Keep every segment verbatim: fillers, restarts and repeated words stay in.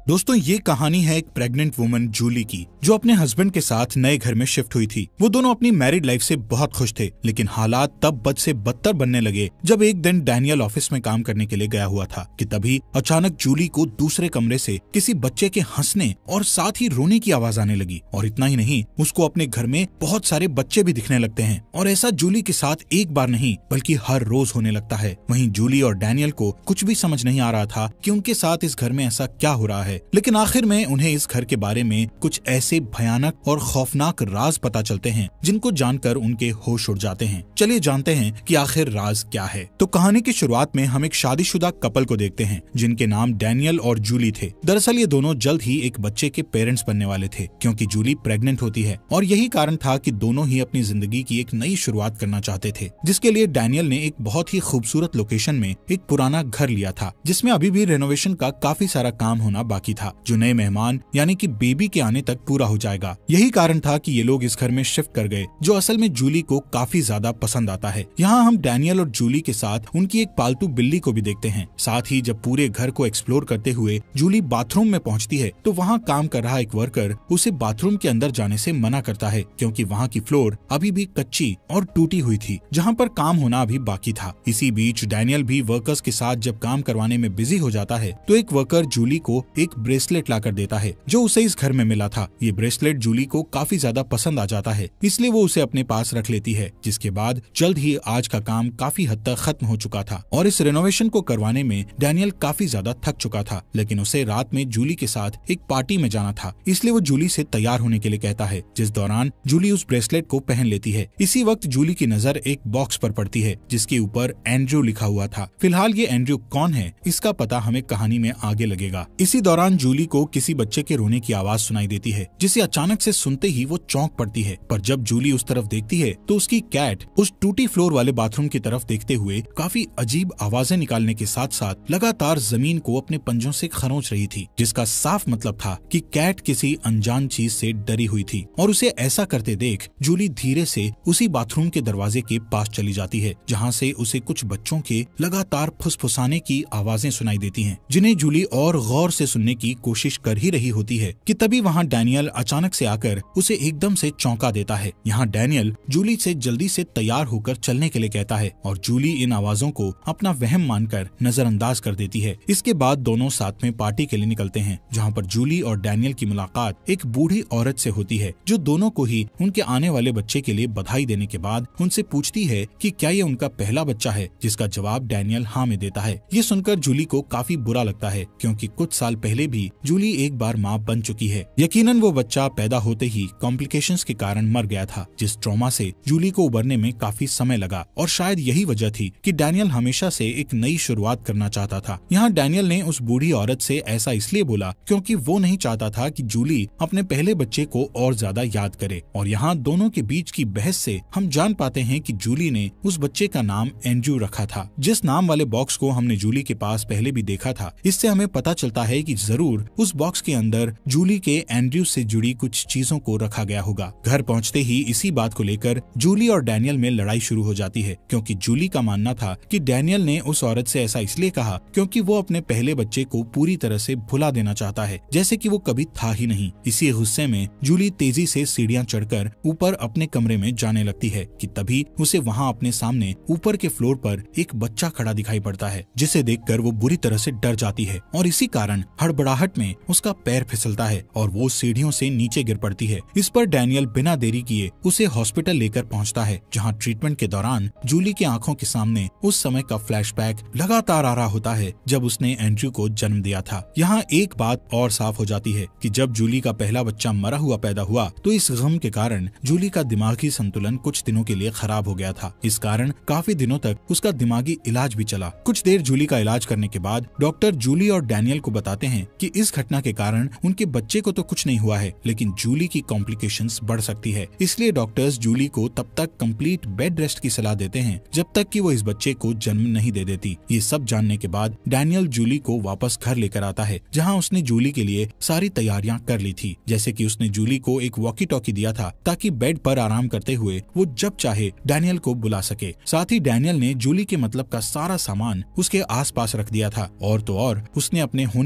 दोस्तों ये कहानी है एक प्रेग्नेंट वुमन जूली की, जो अपने हस्बैंड के साथ नए घर में शिफ्ट हुई थी। वो दोनों अपनी मैरिड लाइफ से बहुत खुश थे, लेकिन हालात तब बद से बदतर बनने लगे जब एक दिन डैनियल ऑफिस में काम करने के लिए गया हुआ था कि तभी अचानक जूली को दूसरे कमरे से किसी बच्चे के हंसने और साथ ही रोने की आवाज आने लगी। और इतना ही नहीं, उसको अपने घर में बहुत सारे बच्चे भी दिखने लगते हैं और ऐसा जूली के साथ एक बार नहीं बल्कि हर रोज होने लगता है। वहीं जूली और डैनियल को कुछ भी समझ नहीं आ रहा था कि उनके साथ इस घर में ऐसा क्या हो रहा है, लेकिन आखिर में उन्हें इस घर के बारे में कुछ ऐसे भयानक और खौफनाक राज पता चलते हैं जिनको जानकर उनके होश उड़ जाते हैं। चलिए जानते हैं कि आखिर राज क्या है। तो कहानी की शुरुआत में हम एक शादीशुदा कपल को देखते हैं जिनके नाम डैनियल और जूली थे। दरअसल ये दोनों जल्द ही एक बच्चे के पेरेंट्स बनने वाले थे, क्योंकि जूली प्रेग्नेंट होती है और यही कारण था कि दोनों ही अपनी जिंदगी की एक नई शुरुआत करना चाहते थे, जिसके लिए डैनियल ने एक बहुत ही खूबसूरत लोकेशन में एक पुराना घर लिया था, जिसमें अभी भी रेनोवेशन का काफी सारा काम होना बाकी था, जो नए मेहमान यानी कि बेबी के आने तक पूरा हो जाएगा। यही कारण था कि ये लोग इस घर में शिफ्ट कर गए, जो असल में जूली को काफी ज्यादा पसंद आता है। यहाँ हम डैनियल और जूली के साथ उनकी एक पालतू बिल्ली को भी देखते हैं। साथ ही जब पूरे घर को एक्सप्लोर करते हुए जूली बाथरूम में पहुँचती है तो वहाँ काम कर रहा एक वर्कर उसे बाथरूम के अंदर जाने से मना करता है, क्योंकि वहाँ की फ्लोर अभी भी कच्ची और टूटी हुई थी, जहाँ पर काम होना अभी बाकी था। इसी बीच डैनियल भी वर्कर्स के साथ जब काम करवाने में बिजी हो जाता है तो एक वर्कर जूली को एक ब्रेसलेट लाकर देता है जो उसे इस घर में मिला था। ये ब्रेसलेट जूली को काफी ज्यादा पसंद आ जाता है, इसलिए वो उसे अपने पास रख लेती है। जिसके बाद जल्द ही आज का काम काफी हद तक खत्म हो चुका था और इस रेनोवेशन को करवाने में डैनियल काफी ज्यादा थक चुका था, लेकिन उसे रात में जूली के साथ एक पार्टी में जाना था, इसलिए वो जूली से तैयार होने के लिए कहता है, जिस दौरान जूली उस ब्रेसलेट को पहन लेती है। इसी वक्त जूली की नजर एक बॉक्स पर पड़ती है जिसके ऊपर एंड्रयू लिखा हुआ था। फिलहाल ये एंड्रयू कौन है इसका पता हमें कहानी में आगे लगेगा। इसी दौरान जूली को किसी बच्चे के रोने की आवाज सुनाई देती है, जिसे अचानक से सुनते ही वो चौंक पड़ती है। पर जब जूली उस तरफ देखती है तो उसकी कैट उस टूटी फ्लोर वाले बाथरूम की तरफ देखते हुए काफी अजीब आवाजें निकालने के साथ साथ लगातार जमीन को अपने पंजों से खरोंच रही थी, जिसका साफ मतलब था कि कैट किसी अनजान चीज से डरी हुई थी। और उसे ऐसा करते देख जूली धीरे से उसी बाथरूम के दरवाजे के पास चली जाती है, जहाँ से उसे कुछ बच्चों के लगातार फुसफुसाने की आवाजें सुनाई देती हैं, जिन्हें जूली और गौर से सुनने की कोशिश कर ही रही होती है कि तभी वहाँ डैनियल अचानक से आकर उसे एकदम से चौंका देता है। यहाँ डैनियल जूली से जल्दी से तैयार होकर चलने के लिए कहता है और जूली इन आवाजों को अपना वहम मानकर नजरअंदाज कर देती है। इसके बाद दोनों साथ में पार्टी के लिए निकलते हैं, जहाँ पर जूली और डैनियल की मुलाकात एक बूढ़ी औरत से होती है, जो दोनों को ही उनके आने वाले बच्चे के लिए बधाई देने के बाद उनसे पूछती है कि क्या ये उनका पहला बच्चा है, जिसका जवाब डैनियल हाँ में देता है। ये सुनकर जूली को काफी बुरा लगता है, क्योंकि कुछ साल पहले भी जूली एक बार माँ बन चुकी है। यकीनन वो बच्चा पैदा होते ही कॉम्प्लिकेशंस के कारण मर गया था, जिस ट्रॉमा से जूली को उबरने में काफी समय लगा और शायद यही वजह थी कि डैनियल हमेशा से एक नई शुरुआत करना चाहता था। यहाँ डैनियल ने उस बूढ़ी औरत से ऐसा इसलिए बोला क्योंकि वो नहीं चाहता था कि जूली अपने पहले बच्चे को और ज्यादा याद करे। और यहाँ दोनों के बीच की बहस से हम जान पाते हैं कि जूली ने उस बच्चे का नाम एंड्रयू रखा था, जिस नाम वाले बॉक्स को हमने जूली के पास पहले भी देखा था। इससे हमें पता चलता है कि जरूर उस बॉक्स के अंदर जूली के एंड्रयू से जुड़ी कुछ चीजों को रखा गया होगा। घर पहुंचते ही इसी बात को लेकर जूली और डैनियल में लड़ाई शुरू हो जाती है, क्योंकि जूली का मानना था कि डैनियल ने उस औरत से ऐसा इसलिए कहा क्योंकि वो अपने पहले बच्चे को पूरी तरह से भुला देना चाहता है, जैसे कि वो कभी था ही नहीं। इसी गुस्से में जूली तेजी से सीढ़ियां चढ़कर ऊपर अपने कमरे में जाने लगती है कि तभी उसे वहाँ अपने सामने ऊपर के फ्लोर पर एक बच्चा खड़ा दिखाई पड़ता है, जिसे देखकर वो बुरी तरह से डर जाती है और इसी कारण हड़बड़ाहट में उसका पैर फिसलता है और वो सीढ़ियों से नीचे गिर पड़ती है। इस पर डैनियल बिना देरी किए उसे हॉस्पिटल लेकर पहुंचता है, जहां ट्रीटमेंट के दौरान जूली की आंखों के सामने उस समय का फ्लैशबैक लगातार आ रहा होता है जब उसने एंड्रयू को जन्म दिया था। यहाँ एक बात और साफ हो जाती है कि जब जूली का पहला बच्चा मरा हुआ पैदा हुआ तो इस गम के कारण जूली का दिमागी संतुलन कुछ दिनों के लिए खराब हो गया था। इस कारण काफी दिनों तक उसका दिमागी इलाज भी चला। कुछ देर जूली का इलाज करने के बाद डॉक्टर जूली और डैनियल को बताते हैं कि इस घटना के कारण उनके बच्चे को तो कुछ नहीं हुआ है, लेकिन जूली की कॉम्प्लिकेशंस बढ़ सकती है। इसलिए डॉक्टर्स जूली को तब तक कंप्लीट बेड रेस्ट की सलाह देते हैं जब तक कि वो इस बच्चे को जन्म नहीं दे देती। ये सब जानने के बाद डैनियल जूली को वापस घर लेकर आता है, जहाँ उसने जूली के लिए सारी तैयारियां कर ली थी, जैसे कि उसने जूली को एक वॉकी टॉकी दिया था ताकि बेड पर आराम करते हुए वो जब चाहे डैनियल को बुला सके। साथ ही डैनियल ने जूली के मतलब का सारा सामान उसके आस पास रख दिया था और तो और उसने अपने होने वाले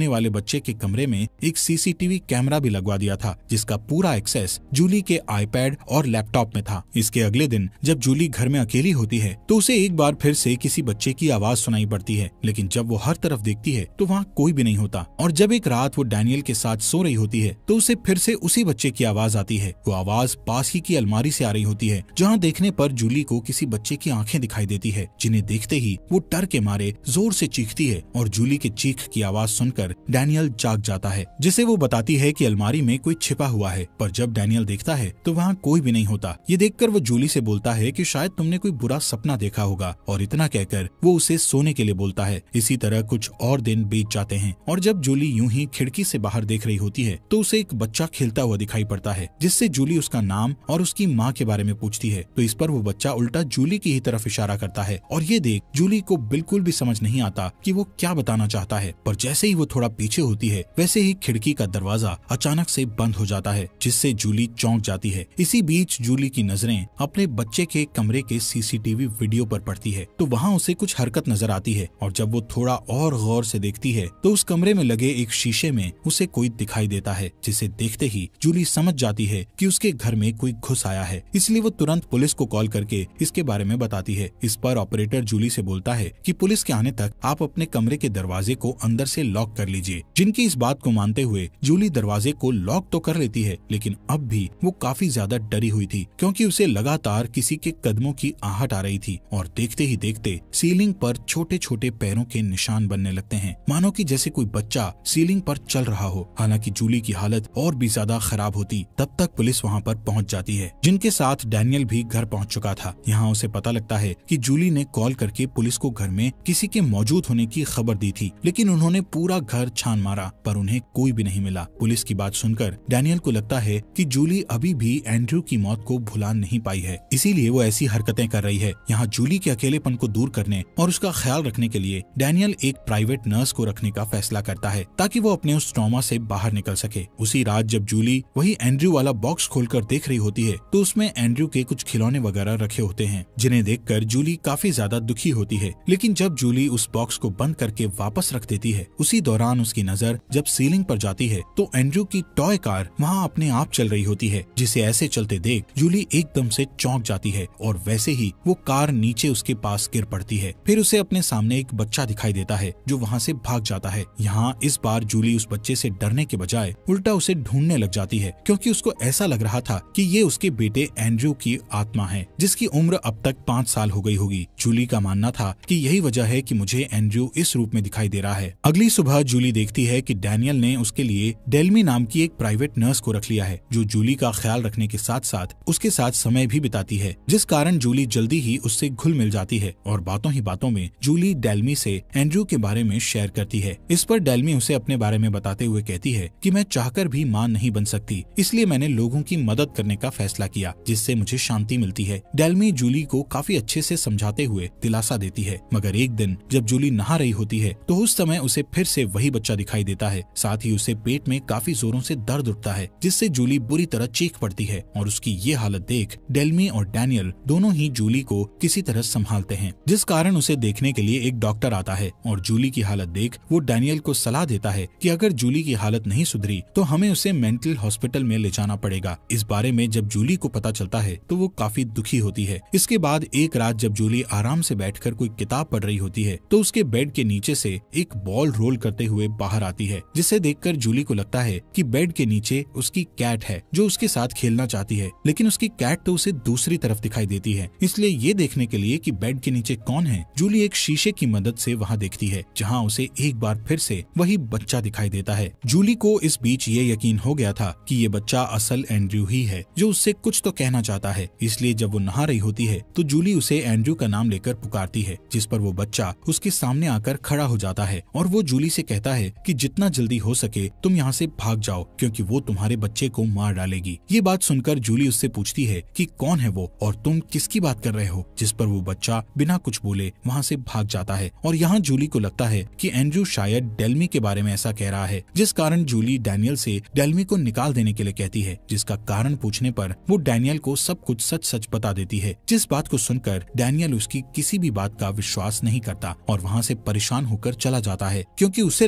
बच्चे के कमरे में एक सीसीटीवी कैमरा भी लगवा दिया था, जिसका पूरा एक्सेस जूली के आईपैड और लैपटॉप में था। इसके अगले दिन जब जूली घर में अकेली होती है तो उसे एक बार फिर से किसी बच्चे की आवाज सुनाई पड़ती है, लेकिन जब वो हर तरफ देखती है तो वहाँ कोई भी नहीं होता। और जब एक रात वो डैनियल के साथ सो रही होती है तो उसे फिर से उसी बच्चे की आवाज आती है। वो आवाज पास ही की अलमारी से आ रही होती है, जहाँ देखने पर जूली को किसी बच्चे की आंखें दिखाई देती है, जिन्हें देखते ही वो डर के मारे जोर से चीखती है। और जूली के चीख की आवाज सुनकर डैनियल जाग जाता है, जिसे वो बताती है कि अलमारी में कोई छिपा हुआ है। पर जब डैनियल देखता है तो वहाँ कोई भी नहीं होता। ये देखकर वो जूली से बोलता है कि शायद तुमने कोई बुरा सपना देखा होगा, और इतना कहकर वो उसे सोने के लिए बोलता है। इसी तरह कुछ और दिन बीत जाते हैं और जब जूली यूं ही खिड़की से बाहर देख रही होती है तो उसे एक बच्चा खेलता हुआ दिखाई पड़ता है, जिससे जूली उसका नाम और उसकी माँ के बारे में पूछती है। तो इस पर वो बच्चा उल्टा जूली की ही तरफ इशारा करता है, और ये देख जूली को बिल्कुल भी समझ नहीं आता कि वो क्या बताना चाहता है। पर जैसे ही वो थोड़ा पीछे होती है वैसे ही खिड़की का दरवाजा अचानक से बंद हो जाता है, जिससे जूली चौंक जाती है। इसी बीच जूली की नजरें अपने बच्चे के कमरे के सीसीटीवी वीडियो पर पड़ती है, तो वहाँ उसे कुछ हरकत नजर आती है। और जब वो थोड़ा और गौर से देखती है तो उस कमरे में लगे एक शीशे में उसे कोई दिखाई देता है, जिसे देखते ही जूली समझ जाती है कि उसके घर में कोई घुस आया है। इसलिए वो तुरंत पुलिस को कॉल करके इसके बारे में बताती है। इस पर ऑपरेटर जूली से बोलता है कि पुलिस के आने तक आप अपने कमरे के दरवाजे को अंदर से लॉक कर लीजिए। जिनकी इस बात को मानते हुए जूली दरवाजे को लॉक तो कर लेती है, लेकिन अब भी वो काफी ज्यादा डरी हुई थी, क्योंकि उसे लगातार किसी के कदमों की आहट आ रही थी। और देखते ही देखते सीलिंग पर छोटे छोटे पैरों के निशान बनने लगते हैं, मानो कि जैसे कोई बच्चा सीलिंग पर चल रहा हो। हालांकि जूली की हालत और भी ज्यादा खराब होती तब तक पुलिस वहाँ पर पहुँच जाती है, जिनके साथ डैनियल भी घर पहुँच चुका था। यहाँ उसे पता लगता है कि जूली ने कॉल करके पुलिस को घर में किसी के मौजूद होने की खबर दी थी, लेकिन उन्होंने पूरा घर छान मारा पर उन्हें कोई भी नहीं मिला। पुलिस की बात सुनकर डैनियल को लगता है कि जूली अभी भी एंड्रयू की मौत को भुला नहीं पाई है, इसीलिए वो ऐसी हरकतें कर रही है। यहाँ जूली के अकेलेपन को दूर करने और उसका ख्याल रखने के लिए डैनियल एक प्राइवेट नर्स को रखने का फैसला करता है, ताकि वो अपने उस ट्रॉमा से बाहर निकल सके। उसी रात जब जूली वही एंड्रयू वाला बॉक्स खोलकर देख रही होती है तो उसमें एंड्रयू के कुछ खिलौने वगैरह रखे होते हैं, जिन्हें देखकर जूली काफी ज्यादा दुखी होती है। लेकिन जब जूली उस बॉक्स को बंद करके वापस रख देती है, उसी दौरान उसकी नजर जब सीलिंग पर जाती है तो एंड्रयू की टॉय कार वहाँ अपने आप चल रही होती है, जिसे ऐसे चलते देख जूली एकदम से चौंक जाती है और वैसे ही वो कार नीचे उसके पास गिर पड़ती है। फिर उसे अपने सामने एक बच्चा दिखाई देता है जो वहाँ से भाग जाता है। यहाँ इस बार जूली उस बच्चे से डरने के बजाय उल्टा उसे ढूंढने लग जाती है, क्योंकि उसको ऐसा लग रहा था कि ये उसके बेटे एंड्रयू की आत्मा है, जिसकी उम्र अब तक पाँच साल हो गई होगी। जूली का मानना था कि यही वजह है कि मुझे एंड्रयू इस रूप में दिखाई दे रहा है। अगली सुबह जूली देखती है कि डैनियल ने उसके लिए डेल्मी नाम की एक प्राइवेट नर्स को रख लिया है, जो जूली का ख्याल रखने के साथ साथ उसके साथ समय भी बिताती है, जिस कारण जूली जल्दी ही उससे घुल मिल जाती है। और बातों ही बातों में जूली डेल्मी से एंड्रयू के बारे में शेयर करती है। इस पर डेल्मी उसे अपने बारे में बताते हुए कहती है कि मैं चाहकर भी मां नहीं बन सकती, इसलिए मैंने लोगों की मदद करने का फैसला किया, जिससे मुझे शांति मिलती है। डेल्मी जूली को काफी अच्छे से समझाते हुए दिलासा देती है। मगर एक दिन जब जूली नहा रही होती है तो उस समय उसे फिर से वही बच्चा दिखाई देता है। साथ ही उसे पेट में काफी जोरों से दर्द उठता है, जिससे जूली बुरी तरह चीख पड़ती है। और उसकी ये हालत देख डेल्मी और डैनियल दोनों ही जूली को किसी तरह संभालते हैं, जिस कारण उसे देखने के लिए एक डॉक्टर आता है। और जूली की हालत देख वो डैनियल को सलाह देता है कि अगर जूली की हालत नहीं सुधरी तो हमें उसे मेंटल हॉस्पिटल में ले जाना पड़ेगा। इस बारे में जब जूली को पता चलता है तो वो काफी दुखी होती है। इसके बाद एक रात जब जूली आराम से बैठकर कोई किताब पढ़ रही होती है तो उसके बेड के नीचे से एक बॉल रोल करते हुए बाहर आती है, जिसे देखकर जूली को लगता है कि बेड के नीचे उसकी कैट है जो उसके साथ खेलना चाहती है, लेकिन उसकी कैट तो उसे दूसरी तरफ दिखाई देती है। इसलिए ये देखने के लिए कि बेड के नीचे कौन है, जूली एक शीशे की मदद से वहाँ देखती है, जहाँ उसे एक बार फिर से वही बच्चा दिखाई देता है। जूली को इस बीच ये यकीन हो गया था कि ये बच्चा असल एंड्रयू ही है, जो उससे कुछ तो कहना चाहता है। इसलिए जब वो नहा रही होती है तो जूली उसे एंड्रयू का नाम लेकर पुकारती है, जिस पर वो बच्चा उसके सामने आकर खड़ा हो जाता है और वो जूली से कहता है कि जितना जल्दी हो सके तुम यहाँ से भाग जाओ, क्योंकि वो तुम्हारे बच्चे को मार डालेगी। ये बात सुनकर जूली उससे पूछती है कि कौन है वो और तुम किसकी बात कर रहे हो, जिस पर वो बच्चा बिना कुछ बोले वहाँ से भाग जाता है। और यहाँ जूली को लगता है कि एंड्रयू शायद डेल्मी के बारे में ऐसा कह रहा है, जिस कारण जूली डैनियल से डेल्मी को निकाल देने के लिए कहती है, जिसका कारण पूछने पर वो डैनियल को सब कुछ सच सच बता देती है। जिस बात को सुनकर डैनियल उसकी किसी भी बात का विश्वास नहीं करता और वहाँ से परेशान होकर चला जाता है, क्योंकि उसे लग रहा था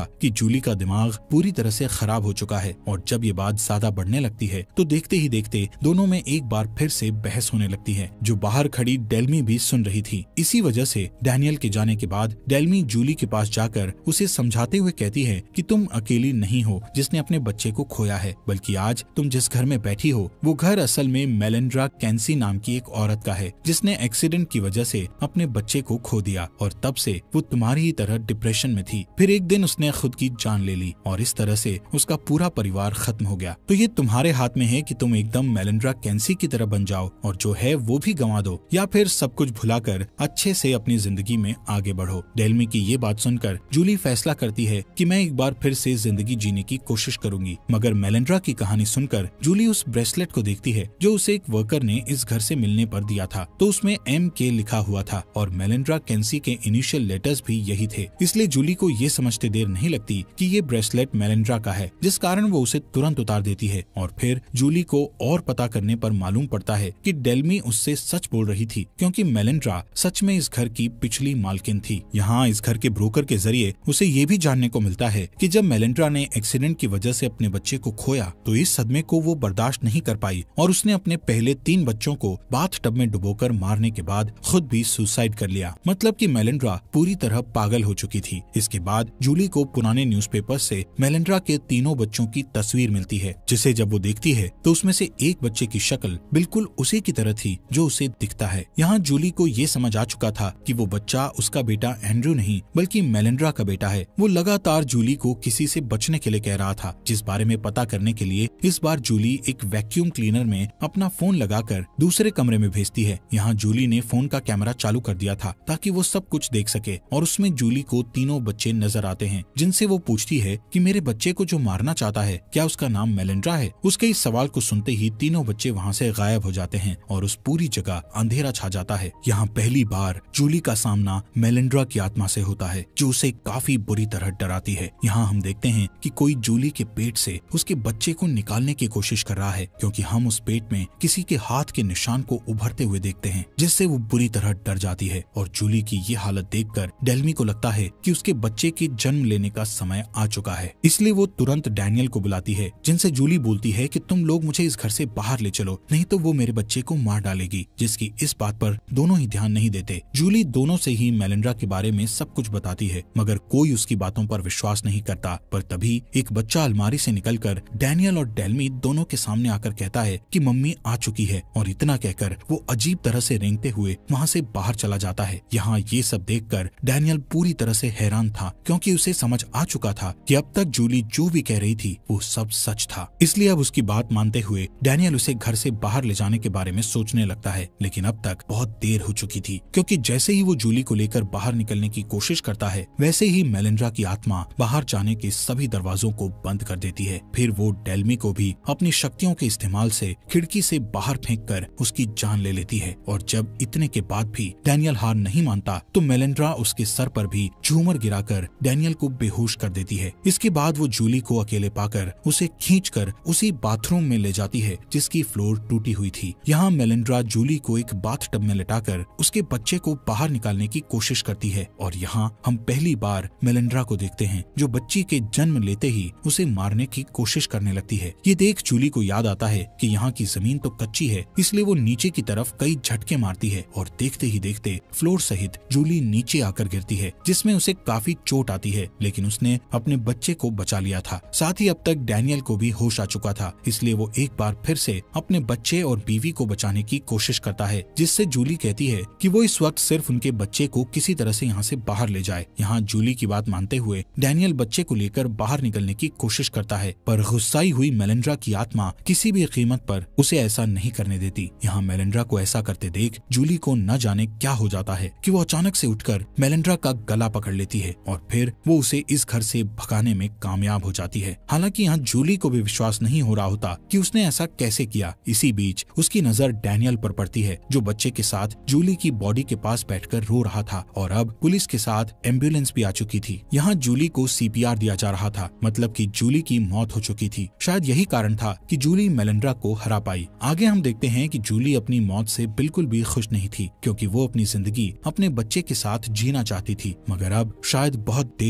था कि जूली का दिमाग पूरी तरह से खराब हो चुका है और जब ये बात ज्यादा बढ़ने लगती है तो देखते ही देखते दोनों में एक बार फिर से बहस होने लगती है, जो बाहर खड़ी डेल्मी भी सुन रही थी। इसी वजह से डैनियल के जाने के बाद डेल्मी जूली के पास जाकर उसे समझाते हुए कहती है कि तुम अकेली नहीं हो जिसने अपने बच्चे को खोया है, बल्कि आज तुम जिस घर में बैठी हो वो घर असल में मेलिंड्रा कैंसी नाम की एक औरत का है जिसने एक्सीडेंट की वजह से अपने बच्चे को खो दिया और तब से वो तुम्हारी ही तरह डिप्रेशन में थी। फिर एक दिन उसने खुद की जान ले ली और इस तरह से उसका पूरा परिवार खत्म हो गया। तो ये तुम्हारे हाथ में है कि तुम एकदम मेलिंड्रा कैंसी की तरह बन जाओ और जो है वो भी गंवा दो, या फिर सब कुछ भुलाकर अच्छे से अपनी जिंदगी में आगे बढ़ो। डेल्मी की ये बात सुनकर जूली फैसला करती है कि मैं एक बार फिर से जिंदगी जीने की कोशिश करूंगी। मगर मेलिंड्रा की कहानी सुनकर जूली उस ब्रेसलेट को देखती है जो उसे एक वर्कर ने इस घर से मिलने पर दिया था। तो उसमें एम के लिखा हुआ था और मेलिंड्रा कैंसी के इनिशियल लेटर्स भी यही थे। इसलिए जूली को ये समझते देर नहीं लगती कि ये ब्रेसलेट मेलिंड्रा का है, जिस कारण वो उसे तुरंत उतार देती है। और फिर जूली को और पता करने पर मालूम पड़ता है कि डेल्मी उससे सच बोल रही थी, क्योंकि मेलिंड्रा सच में इस घर की पिछली मालकिन थी। यहाँ इस घर के ब्रोकर के जरिए उसे ये भी जानने को मिलता है कि जब मेलिंड्रा ने एक्सीडेंट की वजह से अपने बच्चे को खोया तो इस सदमे को वो बर्दाश्त नहीं कर पाई और उसने अपने पहले तीन बच्चों को बाथ टब में डुबोकर मारने के बाद खुद भी सुसाइड कर लिया। मतलब कि मेलिंड्रा पूरी तरह पागल हो चुकी थी। इसके बाद जूली को पुराने न्यूज़पेपर से मेलिंड्रा के तीनों बच्चों की तस्वीर मिलती है, जिसे जब वो देखती है तो उसमें से एक बच्चे की शक्ल बिल्कुल उसी की तरह थी जो उसे दिखता है। यहाँ जूली को ये समझ आ चुका था कि वो बच्चा उसका बेटा एंड्रू नहीं बल्कि मेलिंड्रा का बेटा है। वो लगातार जूली को किसी से बचने के लिए कह रहा था, जिस बारे में पता करने के लिए इस बार जूली एक वैक्यूम क्लीनर में अपना फोन लगाकर दूसरे कमरे में भेजती है। यहाँ जूली ने फोन का कैमरा चालू कर दिया था ताकि वो सब कुछ देख सके और उसमें जूली को तीनों बच्चे नजर आते हैं, जिनसे वो पूछती है कि मेरे बच्चे को जो मारना चाहता है क्या उसका नाम मेलिंड्रा है। उसके इस सवाल को सुनते ही तीनों बच्चे वहाँ से गायब हो जाते हैं और उस पूरी जगह अंधेरा छा जाता है। यहाँ पहली बार जूली का सामना मेलिंड्रा की आत्मा से होता है जो उसे काफी बुरी तरह डराती है। यहाँ हम देखते हैं कि कोई जूली के पेट से उसके बच्चे को निकालने की कोशिश कर रहा है, क्योंकि हम उस पेट में किसी के हाथ के निशान को उभरते हुए देखते हैं, जिससे वो बुरी तरह डर जाती है। और जूली की ये हालत देखकर डेल्मी को लगता है कि उसके बच्चे के जन्म लेने का समय आ चुका है, इसलिए वो तुरंत डैनियल को बुलाती है, जिनसे जूली बोलती है कि तुम लोग मुझे इस घर से बाहर ले चलो, नहीं तो वो मेरे बच्चे को मार डालेगी। जिसकी इस बात पर दोनों ही ध्यान नहीं देते। जूली दोनों से ही मेलिंड्रा के बारे में सब कुछ बताती है, मगर कोई उसकी बातों पर विश्वास नहीं करता। पर तभी एक बच्चा अलमारी से निकलकर डैनियल और डेल्मी दोनों के सामने आकर कहता है कि मम्मी आ चुकी है, और इतना कहकर वो अजीब तरह से रेंगते हुए वहाँ से बाहर चला जाता है। यहाँ ये सब देखकर डैनियल पूरी तरह से हैरान था, क्योंकि उसे समझ आ चुका था कि अब तक जूली जो भी कह रही थी वो सब सच था। इसलिए अब उसकी बात मानते हुए डैनियल उसे घर से बाहर ले जाने के बारे में सोचने लगता है, लेकिन अब तक बहुत देर हो चुकी थी, क्योंकि जैसे ही वो जूली को लेकर बाहर निकलने की कोशिश करता है वैसे ही मेलिंड्रा की आत्मा बाहर जाने के सभी दरवाजों को बंद कर देती है। फिर वो डेल्मी को भी अपनी शक्तियों के इस्तेमाल से खिड़की से बाहर फेंक कर उसकी जान ले लेती है। और जब इतने के बाद भी डैनियल हार नहीं मानता तो मेलिंड्रा उसके सर पर भी झूमर गिराकर डैनियल को बेहोश कर देती है। इसके बाद वो जूली को अकेले पाकर उसे खींचकर उसी बाथरूम में ले जाती है जिसकी फ्लोर टूटी हुई थी। यहाँ मेलिंड्रा जूली को एक बाथटब में लिटाकर उसके बच्चे को बाहर निकालने की कोशिश करती है, और यहाँ हम पहली बार मेलिंड्रा को देखते हैं जो बच्ची के जन्म लेते ही उसे मारने की कोशिश करने लगती है। ये देख जूली को याद आता है कि यहाँ की जमीन तो कच्ची है, इसलिए वो नीचे की तरफ कई झटके मारती है और देखते ही देखते फ्लोर सहित जूली नीचे आकर गिरती है, जिसमें उसे काफी चोट आती है, लेकिन उसने अपने बच्चे को बचा लिया था। साथ ही अब तक डैनियल को भी होश आ चुका था, इसलिए वो एक बार फिर से अपने बच्चे और बीवी को बचाने की कोशिश करता है, जिससे जूली कहती है कि वो इस वक्त सिर्फ उनके बच्चे को किसी तरह से यहाँ से बाहर ले जाए। यहाँ जूली की बात मानते हुए डैनियल बच्चे को लेकर बाहर निकलने की कोशिश करता है, पर गुस्साई हुई मेलिंड्रा की आत्मा किसी भी कीमत पर उसे ऐसा नहीं करने देती। यहाँ मेलिंड्रा को ऐसा करते देख जूली को न जाने क्या हो जाता है कि वो अचानक से उठकर मेलिंड्रा का गला पकड़ लेती है और फिर वो उसे इस घर से भगाने में कामयाब हो जाती है। हालांकि यहाँ जूली को भी विश्वास नहीं हो रहा होता कि उसने ऐसा कैसे किया। इसी बीच उसकी नजर डैनियल पर पड़ती है, जो बच्चे के साथ जूली की बॉडी के पास बैठकर रो रहा था, और अब पुलिस के साथ एम्बुलेंस भी आ चुकी थी। यहाँ जूली को सीपीआर दिया जा रहा था, मतलब कि जूली की मौत हो चुकी थी। शायद यही कारण था कि जूली मेलिंड्रा को हरा पाई। आगे हम देखते हैं कि जूली अपनी मौत से बिल्कुल भी खुश नहीं थी, क्योंकि वो अपनी जिंदगी अपने बच्चे के साथ जीना चाहती थी, मगर अब शायद बहुत देर हो चुकी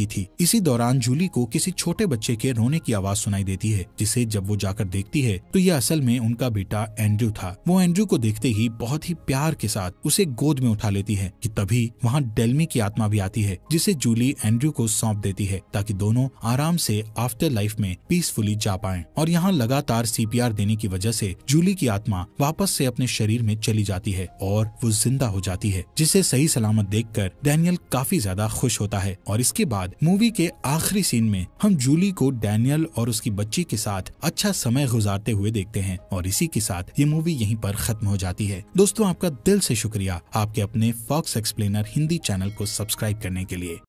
की थी। इसी दौरान जूली को किसी छोटे बच्चे के रोने की आवाज सुनाई देती है, जिसे जब वो जाकर देखती है तो ये असल में उनका बेटा एंड्रयू था। वो एंड्रयू को देखते ही बहुत ही प्यार के साथ उसे गोद में उठा लेती है कि तभी वहाँ डेल्मी की आत्मा भी आती है, जिसे जूली एंड्रयू को सौंप देती है ताकि दोनों आराम से आफ्टर लाइफ में पीसफुली जा पाएं। और यहाँ लगातार सीपीआर देने की वजह से जूली की आत्मा वापस से अपने शरीर में चली जाती है और वो जिंदा हो जाती है, जिसे सही सलामत देखकर डैनियल काफी ज्यादा खुश होता है। और इसके बाद मूवी के आखिरी सीन में हम जूली को डैनियल और उसकी बच्ची के साथ अच्छा समय गुजारते हुए देखते हैं। और इसी के साथ ये मूवी यहीं पर खत्म हो जाती है। दोस्तों, आपका दिल से शुक्रिया आपके अपने फॉक्स एक्सप्लेनर हिंदी चैनल को सब्सक्राइब करने के लिए।